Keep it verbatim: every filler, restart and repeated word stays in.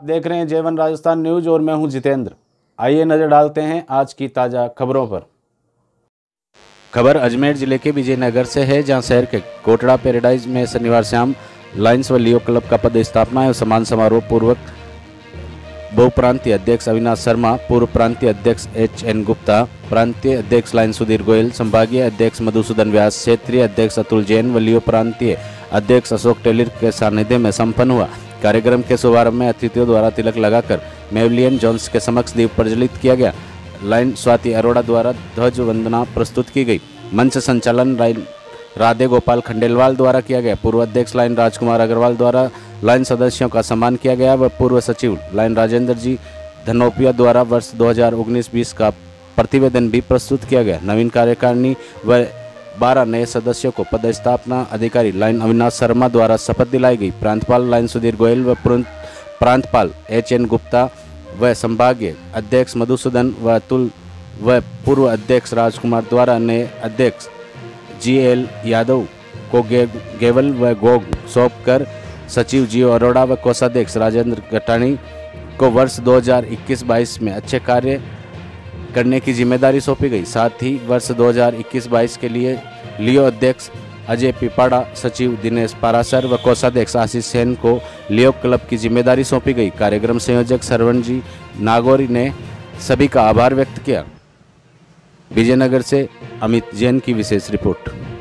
देख रहे हैं जेवन राजस्थान न्यूज और मैं हूं जितेंद्र। आइए नजर डालते हैं आज की ताज़ा खबरों पर। खबर अजमेर जिले के विजयनगर से है, जहां शहर के कोटड़ा पैराडाइज में शनिवार शाम लायंस व लियो क्लब का पदस्थापना एवं सम्मान समारोह पूर्वक बहुप्रांतीय अध्यक्ष अविनाश शर्मा, पूर्व प्रांतीय अध्यक्ष एच एन गुप्ता, प्रांतीय अध्यक्ष लायंस सुधीर गोयल, संभागीय अध्यक्ष मधुसूदन व्यास, क्षेत्रीय अध्यक्ष अतुल जैन व लियो प्रांतीय अध्यक्ष अशोक टेलर के सानिध्य में संपन्न हुआ। कार्यक्रम के शुभारंभ में अतिथियों द्वारा तिलक लगाकर मेवलियन जोन्स के समक्ष दीप प्रज्वलित किया गया। लाइन स्वाति अरोड़ा द्वारा ध्वज वंदना प्रस्तुत की गई। मंच संचालन राधे गोपाल खंडेलवाल द्वारा किया गया। पूर्व अध्यक्ष लाइन राजकुमार अग्रवाल द्वारा लाइन सदस्यों का सम्मान किया गया व पूर्व सचिव लाइन राजेंद्र जी धनोपिया द्वारा वर्ष दो हज़ार उन्नीस बीस का प्रतिवेदन भी प्रस्तुत किया गया। नवीन कार्यकारिणी व बारह नए सदस्यों को पदस्थापना अधिकारी लाइन अविनाश शर्मा द्वारा शपथ दिलाई गई। प्रांतपाल लाइन सुधीर गोयल व प्रांतपाल एच एन गुप्ता व संभागीय अध्यक्ष मधुसूदन व अतुल व पूर्व अध्यक्ष राजकुमार द्वारा नए अध्यक्ष जी एल यादव को गे, गेवल व गोग सौंप कर सचिव जियो अरोड़ा व कोषाध्यक्ष राजेंद्र गटानी को वर्ष दो हज़ार इक्कीस बाईस में अच्छे कार्य करने की जिम्मेदारी सौंपी गई। साथ ही वर्ष दो हज़ार इक्कीस बाईस के लिए लियो अध्यक्ष अजय पिपाड़ा, सचिव दिनेश पारासर व कोषाध्यक्ष आशीष सेन को लियो क्लब की जिम्मेदारी सौंपी गई। कार्यक्रम संयोजक सरवण जी नागौरी ने सभी का आभार व्यक्त किया। विजयनगर से अमित जैन की विशेष रिपोर्ट।